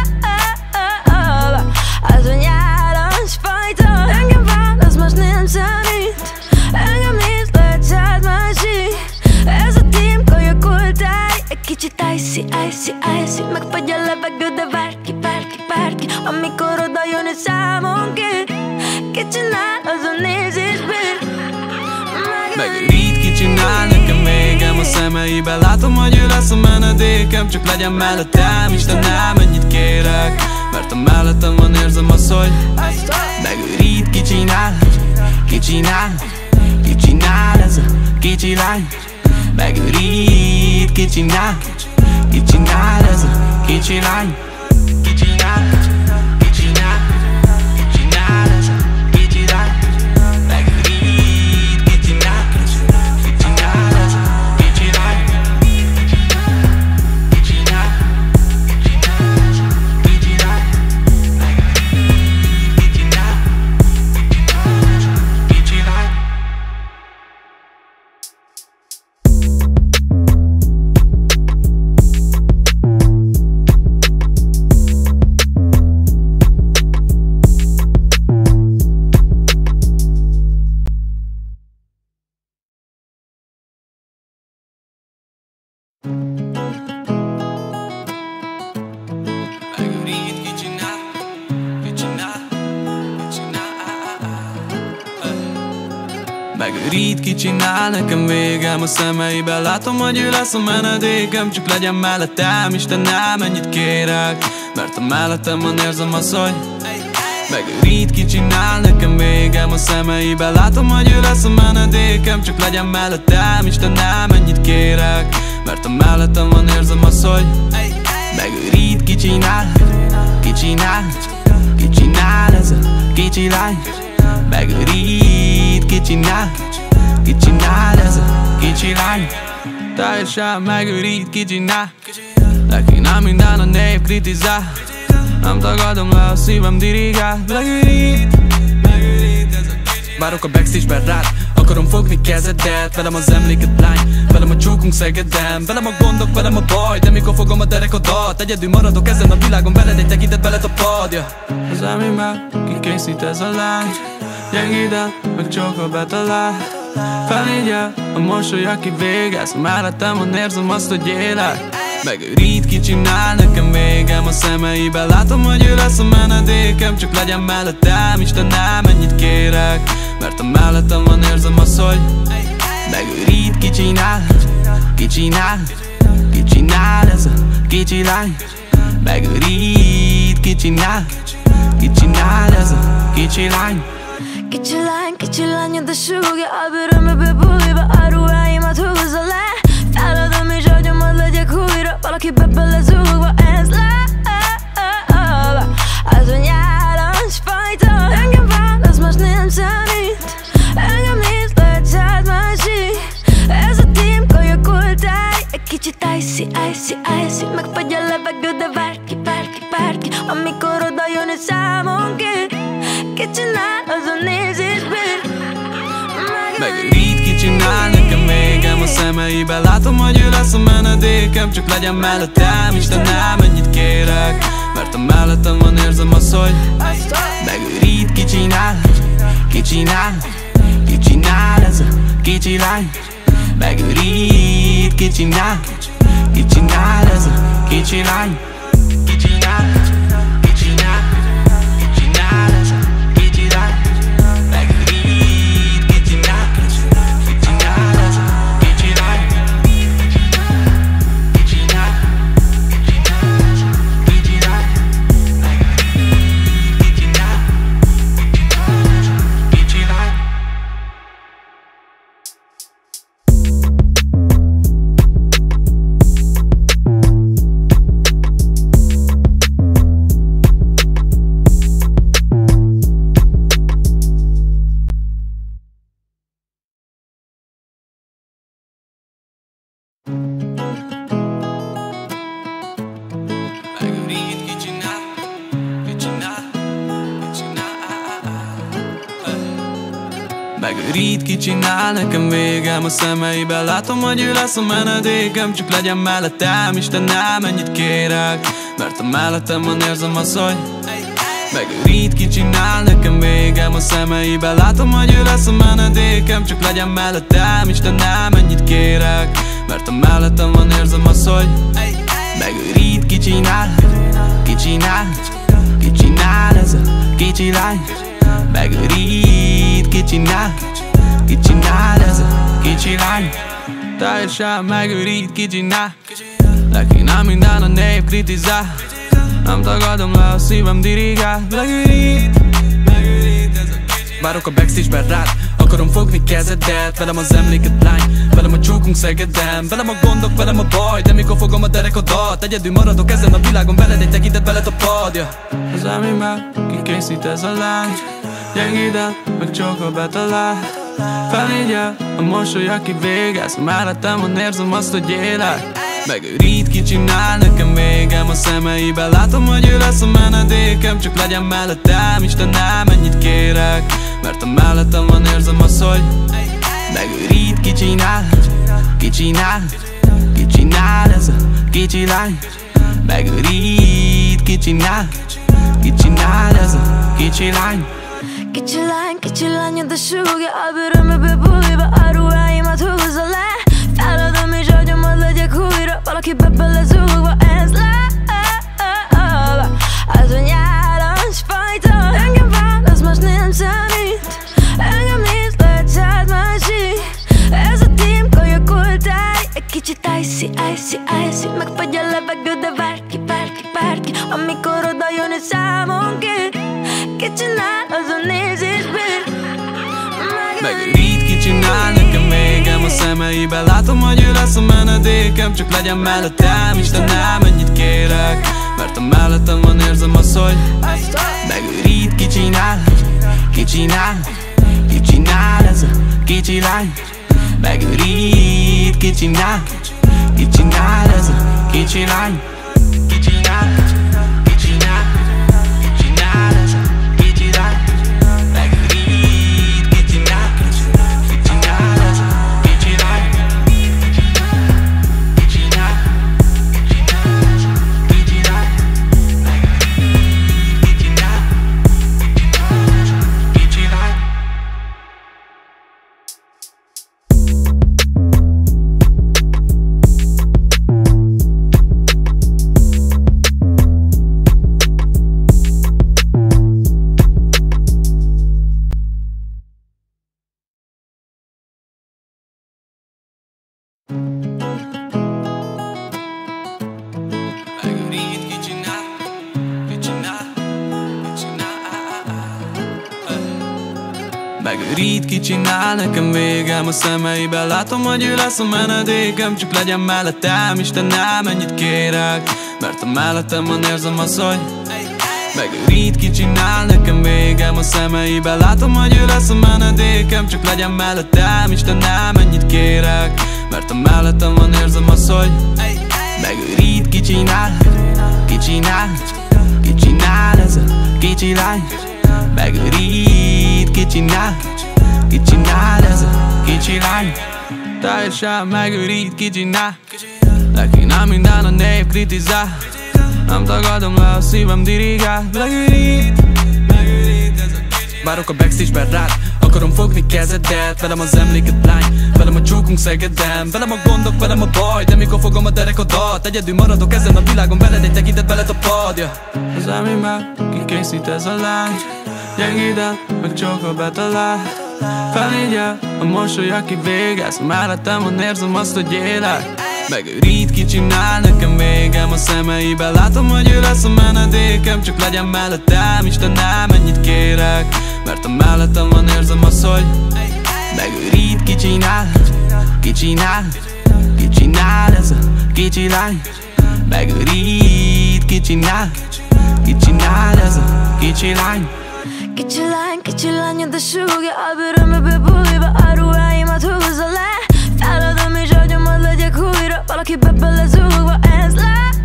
Az a nyálas fajta, engem válasz, most nem számít. Engem néz, lehet szád másik. Ez a tím, kajakoltáj, egy kicsit icy, megfagy a levegő, de bárki, amikor oda jön és számon ki. Kicsinál az a nézésből. Megőrít, kicsinál nekem végem a szemeiben. Látom, hogy ő lesz a menedékem, csak legyen mellettem, Istenem, ennyit kérek. Mert a mellettem van, érzem azt, hogy megőrít, kicsinál Kicsinál ez a kicsi lány, megőrít, kicsinál ez a kicsi lány. Kicsinál ez a kicsi lány, megőrít, kicsinál ez a kicsi lány. Kicsinál ez a kicsi lány, megőrít, kicsinál kicsi lány. Megőrít, kicsinál, nekem végem a szemeiben. Látom, hogy ő lesz a menedékem, csak legyen mellettem, Istenem, ennyit kérek, mert a mellettem van, érzem azt, hogy megőrít, kicsinál, nekem végem a szemeiben. Látom, hogy ő lesz a menedékem, csak legyen mellettem, Istenem, ennyit kérek, mert a mellettem van, érzem azt, hogy megőrít, kicsinál ez a kicsi lány, megőrít, kicsinál ez a kicsi lány. Teljesen megőrít, kicsinál, neki nem minden a nép kritizál, nem tagadom le, a szívem dirigál. Megőrít ez a kicsi. Várok a backstage-ben rád, akarom fogni kezedet, velem az emléket lány, velem a csókunk Szegeden, velem a gondok, velem a baj, de mikor fogom a derekadat, egyedül maradok ezen a világon, veled egy tekintet beletapad. Az elmémben kikészít ez a lány, gyengéden, meg csókol betalál, felégyel a mosoly, aki végez, mellettem van, érzem azt, hogy élek. Megőrít, kicsinál, nekem végem a szemeiben. Látom, hogy ő lesz a menedékem, csak legyen mellettem, Istenem, ennyit kérek, mert a mellettem van, érzem azt, hogy megőrít, kicsinál ez a kicsi lány, megőrít, kicsinál ez a kicsi lány. Kicsi lány, de súgja a bőrömbe buliba, a ruháimat húzza le, feladom és agyomat legyek újra, valaki belezúgva, ez az a nyálas fajta. Engem válasz, más nem számít, engem néz, lehet szád másik. Ez a tím kajakoltály, egy kicsit icy, megfagy a levegő, de bárki, amikor oda jön és számon kér, kicsinál az a nézésből. Megőrít, kicsinál, nekem végem a szemeiben. Látom, hogy ő lesz a menedékem, csak legyen mellettem, Istenem, ennyit kérek, mert a mellettem van, érzem azt, hogy megőrít, kicsinál ez a kicsi lány, megőrít, kicsinál ez a kicsi lány. Kicsinál ez a kicsi lány, megőrít, kicsinál ez a kicsi lány. Kicsinál ez a kicsi lány, megőrít, kicsinál ez a kicsi lány. Megőrít, kicsinál, nekem végem a szemeiben. Látom, hogy ő lesz a menedékem, csak legyen mellettem, Istenem, ennyit kérek, mert a mellettem van, érzem azt, hogy megőrít, kicsinál, nekem végem a szemeiben. Látom, hogy ő lesz a menedékem, csak legyen mellettem, Istenem, ennyit kérek, mert a mellettem van, érzem azt, hogy megőrít, kicsinál ez a kicsi lány, megőrít, kicsinál ez a kicsi lány. Teljesen megőrít, kicsinál, neki nem minden a nép kritizál, nem tagadom le, a szívem dirigál. Megőrít ez a kicsi Várok a backstage-ben rád, akarom fogni kezedet. Velem az emléket lány, velem a csókunk Szegeden. Velem a gondok, velem a baj, de mikor fogom a derekodat, egyedül maradok ezen a világon, veled egy tekintet veled a padja. Az elmémmel kikészít ez a lány, gyengéden, meg csókol betalál. Felégyel a mosoly, aki végez, mellettem van, érzem azt, hogy élek. Megőrít, ki csinál nekem végem a szemeiben. Látom, hogy ő lesz a menedékem, csak legyen mellettem, Istenem, ennyit kérek. Mert a mellettem van, érzem azt, hogy megőrít, ki csinál, ki csinál, ki csinál ez a kicsi lány. Megőrít, ki csinál, ki csinál ez a kicsi lány. Kicsi lány, de súgja a bőrömbe bújva, a ruháimat húzza le. Feladom és agyomat legyek újra, valaki bele zúgva, ez lába. Az a nyálas fajta, engem válasz, most nem számít. Engem néz, lehet szád másik. Ez a tím kajakoltály, egy kicsit icy, icy, icy. Megfagy a levegő, de bárki, bárki, bárki. Amikor oda jön egy számon ki, ki csinál, azon nézés bír. Megőrít, ki csinál nekem végem a szemeiben. Látom, hogy ő lesz a menedékem, csak legyen mellettem, Istenem, ennyit kérek. Mert a mellettem van, érzem azt, hogy megőrít, ki csinál, ki csinál, ki csinál ez a kicsi lány. Megőrít, ki csinál, ki csinál ez a kicsi lány. Ki csinál, ki csinál, ki csinál ez a kicsi lány. Megőrít, ki csinál, ki csinál ez a kicsi lány. Ki csinál, ki csinál ez a kicsi lány. Megőrít, ki csinál, ki csinál ez a kicsi lány. Megőrít, ki csinál, ki csinál, ki csinál. Megőrít, ki csinál nekem végem a szemeiben. Látom, hogy ő lesz a menedékem, csak legyen mellettem, Istenem, ennyit kérek. Mert a mellettem van, érzem azt, hogy megőrít, ki csinál nekem végem a szemeiben. Látom, hogy ő lesz a menedékem, csak legyen mellettem, Istenem, ennyit kérek. Mert a mellettem van, érzem azt, hogy megőrít, ki csinál, ki csinál, ki csinál ez a kicsi lány. Megőrít, ki csinál, ki csinál ez a kicsi lány. Teljesen megőrít, ki csinál, neki nem minden a név kritizál. Nem tagadom le, a szívem dirigál. Megőrít, megőrít ez a kicsi lány. Várok a backstage-ben rád, akarom fogni kezedet. Velem az emléket lány, velem a csókunk Szegeden. Velem a gondok, velem a baj, de mikor fogom a derekodat, egyedül maradok ezen a világon, veled egy tekintet veled a padja. Az elmémmel kikészít ez a lány, gyengéden, meg csókol betalál. Felégyel a mosoly, aki végez, mellettem van, érzem azt, hogy élek. Megőrít, ki csinál nekem végem a szemeiben. Látom, hogy ő lesz a menedékem, csak legyen mellettem, Istenem, ennyit kérek. Mert a mellettem van, érzem azt, hogy megőrít, ki csinál, ki csinál, ki csinál ez a kicsi lány. Megőrít, ki csinál, ki csinál ez a kicsi lány. Kicsi lány, de súgja a bőrömbe bújva, a ruháimat húzza le. Feladom és agyomat legyek újra, valaki bele zúgva, ez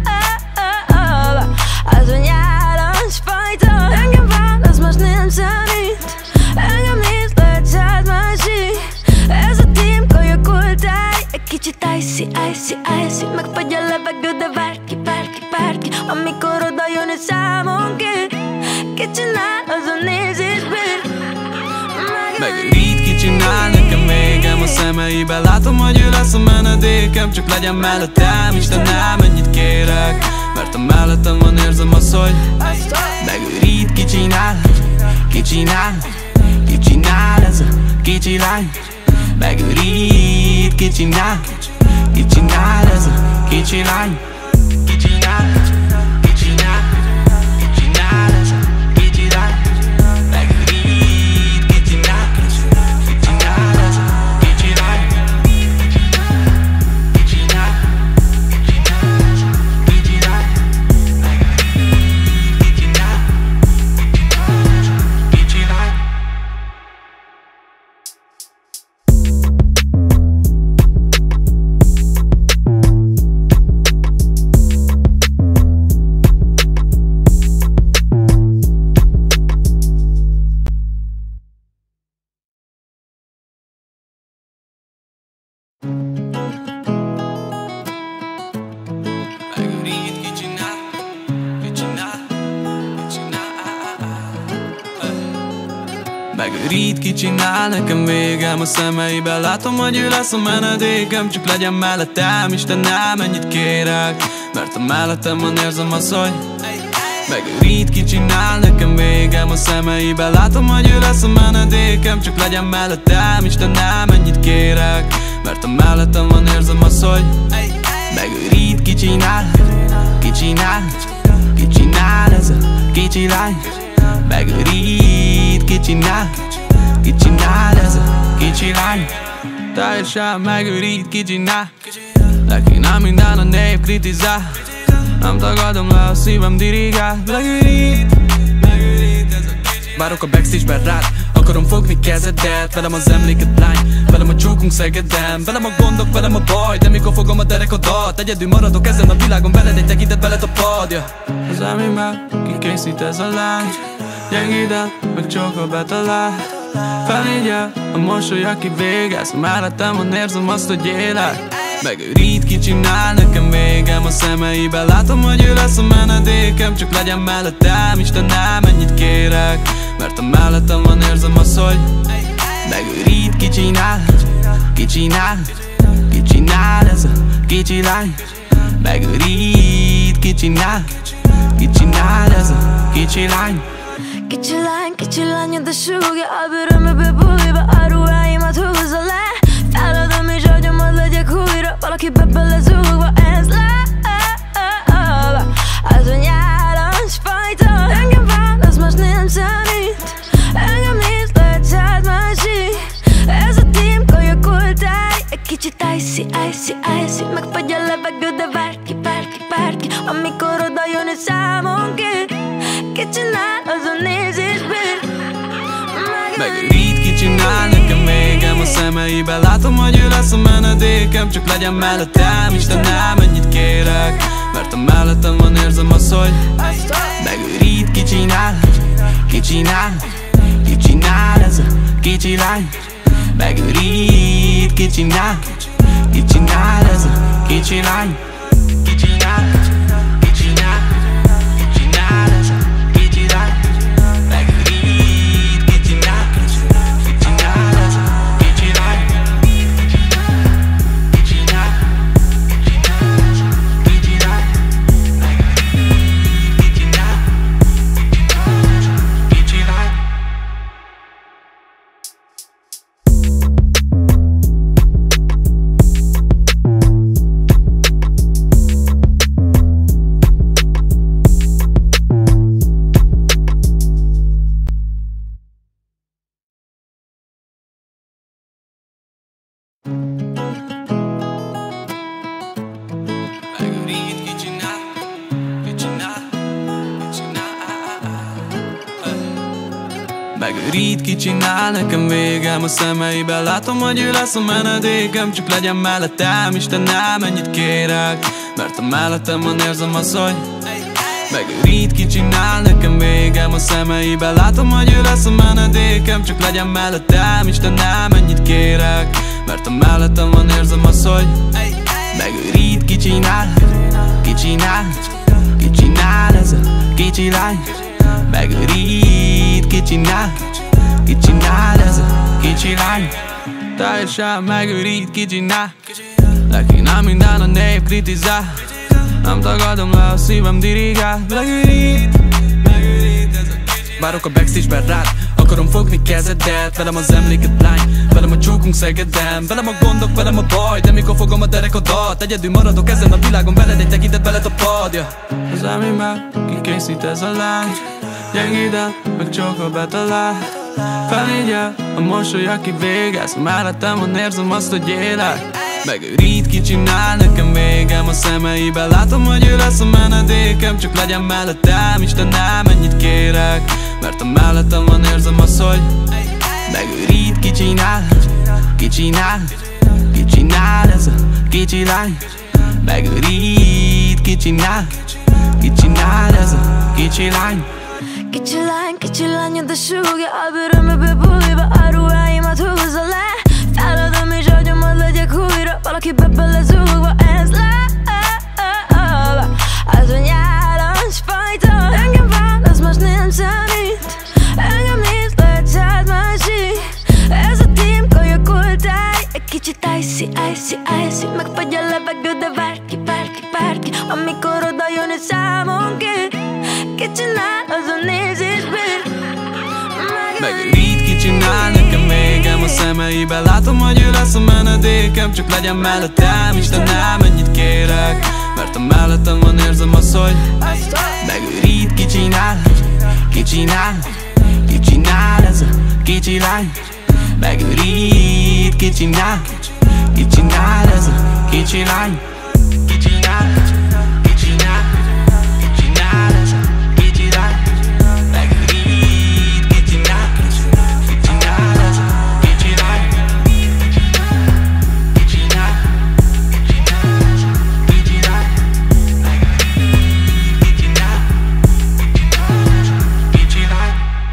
lába. Az a nyálas fajta, engem válasz, most nem számít. Engem néz, lehet szád másik. Ez a tím kajakoltály, egy kicsit icy, icy, icy. Megfagy a levegő, de bárki, bárki, bárki. Amikor oda jön egy számon ki, ki csinál, azon nézés bír. Megőrít, ki csinál nekem végem a szemeiben. Látom, hogy ő lesz a menedékem, csak legyen mellettem, Istenem, ennyit kérek. Mert a mellettem van, érzem azt, hogy megőrít, ki csinál, ki csinál, ki csinál ez a kicsi lány. Megőrít, ki csinál, ki csinál ez a kicsi lány. Ki csinál, ki csinál, ki csinál ez a kicsi lány. Megőrít, ki csinál. Megőrít, ki csinál nekem végem a szemeiben. Látom, hogy ő lesz a menedékem, csak legyen mellettem, Istenem, ennyit kérek. Mert a mellettem van, érzem azt, hogy megőrít, ki csinál nekem végem a szemeiben. Látom, hogy ő lesz a menedékem, csak legyen mellettem, Istenem, ennyit kérek. Mert a mellettem van, érzem azt, hogy megőrít, ki csinál, ki csinál, ki csinál ez a kicsi lány. Megőrít, ki csinál ez a kicsi lány. Teljesen megőrít, ki csinál. Neki nem minden a nép kritizál. Nem tagadom le, a szívem dirigál. Megőrít, megőrít ez a kicsi lány. Várok a backstage-ben rád, akarom fogni kezedet. Velem az emléket lány, velem a csókunk Szegeden. Velem a gondok, velem a baj, de mikor fogom a derekodat. Egyedül maradok ezen a világon, veled egy tekintet, veled a padja. Az elmémben kikészít ez a lány. Gyengéden, meg csókol betalál. Felégyel a mosoly, aki végez. Mellettem van, érzem azt, hogy élek. Megőrít, ki csinál nekem végem a szemeiben. Látom, hogy ő lesz a menedékem, csak legyen mellettem, Istenem, ennyit kérek. Mert a mellettem van, érzem azt, hogy megőrít, ki csinál, ki csinál, ki csinál ez a kicsi lány. Megőrít, ki csinál, ki csinál ez a kicsi lány. Kicsi lány, de súgja a bőrömbe bújva, a ruháimat húzza le. Feladom és agyomat legyek újra, valaki belezúgva, ez le. Az a nyálas fajta, engem válasz, most nem számít. Engem néz, lehet szád másik. Ez a tím kajakoltály, egy kicsit icy, icy, icy. Megfagy a levegő, de bárki, amikor oda jön egy számon ki. Ki csinál, azon nézésből megőrít, ki csinál nekem végem a szemeiben. Látom, hogy ő lesz a menedékem, csak legyen mellettem, Istenem, ennyit kérek. Mert a mellettem van, érzem azt, hogy megőrít, ki csinál, ki csinál, ki csinál ez a kicsi lány. Megőrít, ki csinál ez a kicsi lány. Ki csinál, ki csinál, ki csinál ez a kicsi lány. Megőrít, ki csinál ez a kicsi lány. Ki csinál ez a kicsi lány. Megőrít, ki csinál ez a kicsi lány. Megőrít, ki csinál nekem végem a szemeiben. Látom, hogy ő lesz a menedékem, csak legyen mellettem, Istenem, ennyit kérek. Mert a mellettem van, érzem azt, hogy megőrít, ki csinál nekem végem a szemeiben. Látom, hogy ő lesz a menedékem, csak legyen mellettem, Istenem, ennyit kérek. Mert a mellettem van, érzem azt, hogy megőrít, ki csinál, ki csinál, ki csinál ez a kicsi lány. Megőrít, ki csinál ez a kicsi lány. Teljesen megőrít, ki csinál. Neki nem minden a nép kritizál. Nem tagadom le, a szívem dirigál. Megőrít, megőrít ez a kicsi lány. Várok a backstage-ben rád, akarom fogni kezedet. Velem az emléket lány, velem a csókunk Szegeden. Velem a gondok, velem a baj, de mikor fogom a derekodat. Egyedül maradok ezen a világon, veled egy tekintet, veled a padja. Az elmémben kikészít ez a lány. Gyengéden, meg csókol betalál. Felégyel a mosoly, aki végez. Mellettem van, érzem azt, hogy élek. Megőrít, ki csinál nekem végem a szemeiben. Látom, hogy ő lesz a menedékem, csak legyen mellettem, Istenem, ennyit kérek. Mert a mellettem van, érzem azt, hogy megőrít, ki csinál, ki csinál, ki csinál ez a kicsi lány. Megőrít, ki csinál ez a kicsi lány. Kicsi lány, de súgja a bőrömbe bújva, a ruháimat húzza le. Feladom és agyomat legyek újra, valaki belezúgva, ez le. Az a nyálas fajta, engem válasz, most nem számít. Engem néz, lehet szád másik. icy megfagy a levegő, de bárki amikor oda jön és számon ki. Ki csinál, azon nézésből megőrít, ki csinál nekem végem a szemeibe. Látom, hogy ő lesz a menedékem, csak legyen mellettem. Istenem, ennyit kérek, mert a mellettem van, érzem azt, hogy megőrít, ki csinál ez a kicsi lány. Megőrít, ki csinál ez a kicsi lány. Ki csinál ez a kicsi lány. Megőrít, ki csinál ez a kicsi lány. Ki csinál ez a kicsi lány. Megőrít, ki csinál kicsi lány.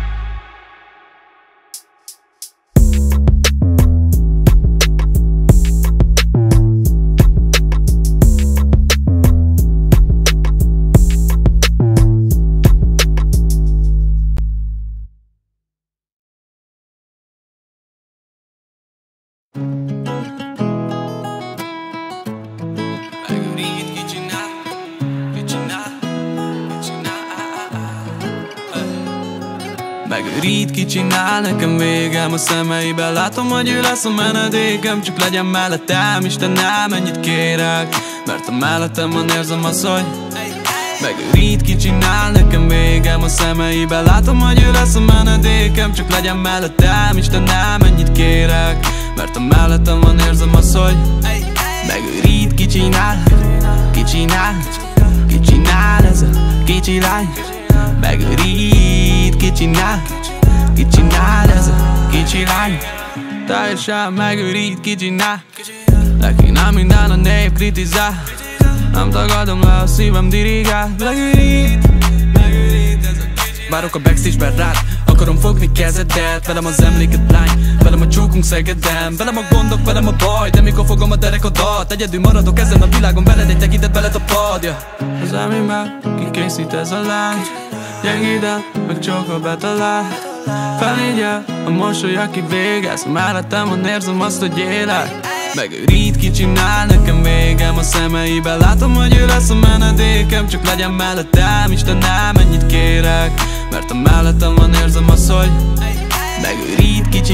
Megőrít, ki csinál nekem végem a szemeibe. Látom, hogy ő lesz a menedékem, csak legyen mellettem. Istenem, ennyit kérek, mert a mellettem van, érzem azt, hogy megőrít, ki csinál nekem végem a szemeibe. Látom, hogy ő lesz a menedékem, csak legyen mellettem. Istenem, ennyit kérek, mert a mellettem van, érzem azt, hogy megőrít, ki csinál ez a kicsi lány. Megőrít, ki csinál ez a kicsi lány. Teljesen megőrít, ki csinál. Neki nem minden a nép kritizál. Nem tagadom le, a szívem dirigál. Megőrít ez a kicsi lány. Várok a backstage-ben rád, akarom fogni kezedet. Velem az emléket lány, velem a csókunk Szegeden. Velem a gondok, velem a baj, de mikor fogom a derekadat. Egyedül maradok ezen a világon, veled egy tekintet beletapadja. Az elmémben kikészít ez a lány. Gyengéden, meg csókol betalál. Felégyel, a mosoly, aki végez. Mellettem van, érzem azt, hogy élek. Megőrít, ki csinál nekem végem a szemeibe. Látom, hogy ő lesz a menedékem, csak legyen mellettem. Istenem, ennyit kérek, mert a mellettem van, érzem azt, hogy megőrít, ki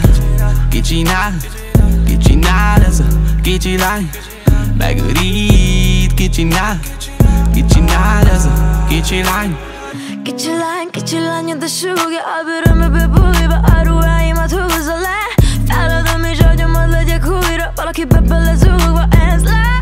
csinál ez a kicsi lány. Megőrít, ki csinál ez a kicsi lány. Kicsi lány, de súgja a bőrömbe bújva, a ruháimat húzza le. Feladom és agyomat legyek újra, valaki belezúgva, ez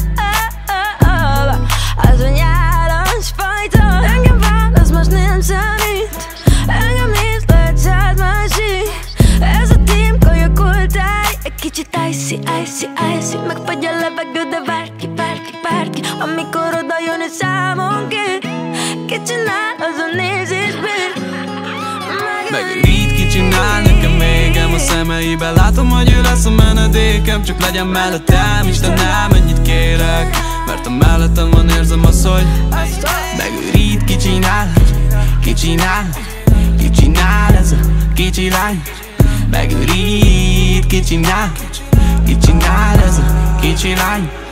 az a nyálas fajta. Engem válasz, most nem számít. Engem néz, lehet szád másik. Ez a tím kajakoltály, egy kicsit icy megfagy a levegő, de bárki amikor oda jön és számon ki. Ki csinál, azon nézésből megőrít, ki csinál nekem végem a szemeibe. Látom, hogy ő lesz a menedékem, csak legyen mellettem. Istenem, ennyit kérek, mert a mellettem van, érzem azt, hogy megőrít, ki csinál ez a kicsi lány. Megőrít, ki csinál ez a kicsi lány.